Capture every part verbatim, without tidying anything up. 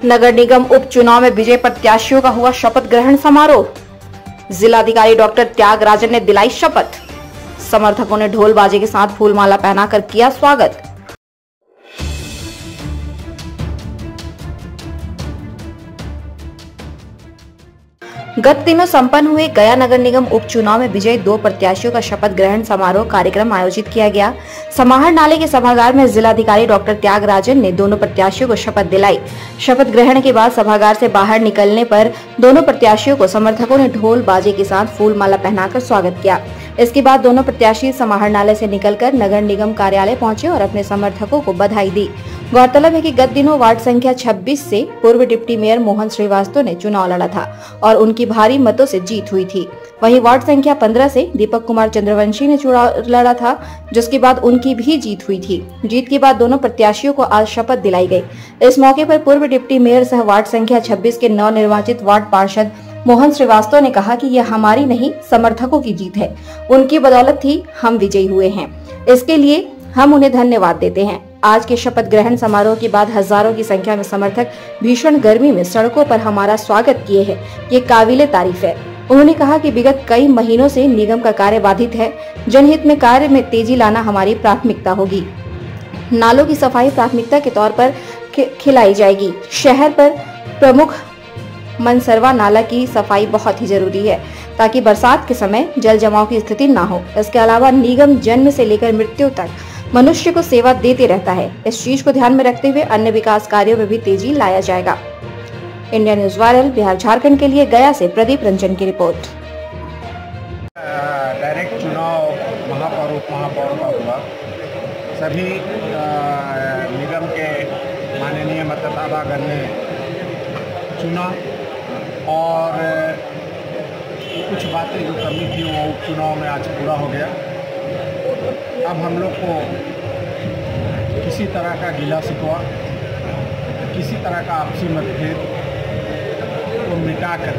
नगर निगम उपचुनाव में विजय प्रत्याशियों का हुआ शपथ ग्रहण समारोह। जिलाधिकारी डॉक्टर त्यागराजन ने दिलाई शपथ। समर्थकों ने ढोल बाजे के साथ फूलमाला पहनाकर किया स्वागत। गत दिनों संपन्न हुए गया नगर निगम उपचुनाव में विजयी दो प्रत्याशियों का शपथ ग्रहण समारोह कार्यक्रम आयोजित किया गया। समाहर नाले के सभागार में जिलाधिकारी डॉक्टर त्यागराजन ने दोनों प्रत्याशियों को शपथ दिलाई। शपथ ग्रहण के बाद सभागार से बाहर निकलने पर दोनों प्रत्याशियों को समर्थकों ने ढोल बाजे के साथ फूल माला पहनाकर स्वागत किया। इसके बाद दोनों प्रत्याशी समाहर नाले से निकलकर नगर निगम कार्यालय पहुंचे और अपने समर्थकों को बधाई दी। गौरतलब है कि गत दिनों वार्ड संख्या छब्बीस से पूर्व डिप्टी मेयर मोहन श्रीवास्तव ने चुनाव लड़ा था और उनकी भारी मतों से जीत हुई थी। वहीं वार्ड संख्या पंद्रह से दीपक कुमार चंद्रवंशी ने चुनाव लड़ा था, जिसके बाद उनकी भी जीत हुई थी। जीत के बाद दोनों प्रत्याशियों को आज शपथ दिलाई गई। इस मौके पर पूर्व डिप्टी मेयर सह वार्ड संख्या छब्बीस के नव निर्वाचित वार्ड पार्षद मोहन श्रीवास्तव ने कहा कि यह हमारी नहीं, समर्थकों की जीत है। उनकी बदौलत ही हम विजयी हुए हैं। इसके लिए हम उन्हें धन्यवाद देते हैं। आज के शपथ ग्रहण समारोह के बाद हजारों की संख्या में समर्थक भीषण गर्मी में सड़कों पर हमारा स्वागत किए हैं। ये काबिले तारीफ है। उन्होंने कहा कि विगत कई महीनों से निगम का कार्य बाधित है। जनहित में कार्य में तेजी लाना हमारी प्राथमिकता होगी। नालों की सफाई प्राथमिकता के तौर पर खिलाई जाएगी। शहर पर प्रमुख मनसरवा नाला की सफाई बहुत ही जरूरी है ताकि बरसात के समय जल जमाव की स्थिति ना हो। इसके अलावा निगम जन्म से लेकर मृत्यु तक मनुष्य को सेवा देते रहता है। इस चीज को ध्यान में रखते हुए अन्य विकास कार्यों में भी तेजी लाया जाएगा। India news viral Bihar Jharkhand के लिए गया से प्रदीप रंजन की रिपोर्ट। डायरेक्ट चुनाव महापौर उप महापौर का हुआ। सभी निगम के माननीय मतदातागण ने चुना और कुछ बातें जो कमी थी वो उपचुनाव में आज पूरा हो गया। अब हम लोग को किसी तरह का गिला शिकवा, किसी तरह का आपसी मतभेद को मिटा कर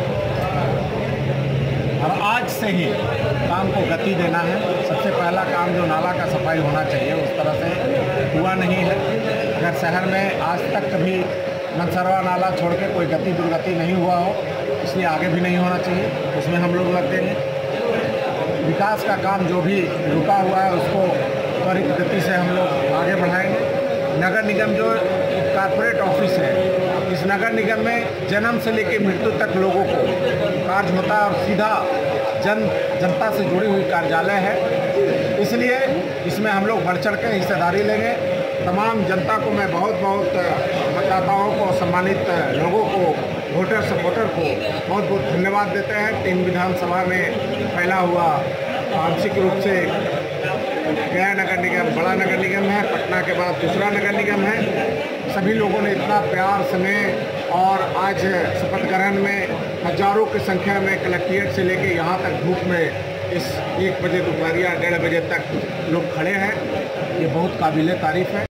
और आज से ही काम को गति देना है। सबसे पहला काम जो नाला का सफाई होना चाहिए उस तरह से हुआ नहीं है। अगर शहर में आज तक कभी मनसरवा नाला छोड़ के कोई गति दुर्गति नहीं हुआ हो, इसलिए आगे भी नहीं होना चाहिए। उसमें हम लोग लग देंगे। विकास का काम जो भी रुका हुआ है उसको त्वरित गति से हम लोग आगे बढ़ाएंगे। नगर निगम जो कॉर्पोरेट ऑफिस है, इस नगर निगम में जन्म से लेकर मृत्यु तक लोगों को कार्य होता है और सीधा जन जनता से जुड़ी हुई कार्यालय है। इसलिए इसमें हम लोग बढ़ चढ़ के हिस्सेदारी लेंगे। तमाम जनता को मैं बहुत बहुत मतदाताओं को, सम्मानित लोगों को, वोटर सपोर्टर को बहुत बहुत धन्यवाद देते हैं। तीन विधानसभा में फैला हुआ आंशिक रूप से गया नगर निगम बड़ा नगर निगम है, पटना के बाद दूसरा नगर निगम है। सभी लोगों ने इतना प्यार स्नेह और आज शपथ ग्रहण में हजारों की संख्या में कलेक्ट्रेट से लेकर यहाँ तक धूप में इस एक बजे दोपहरिया डेढ़ बजे तक लोग खड़े हैं। ये बहुत काबिले तारीफ है।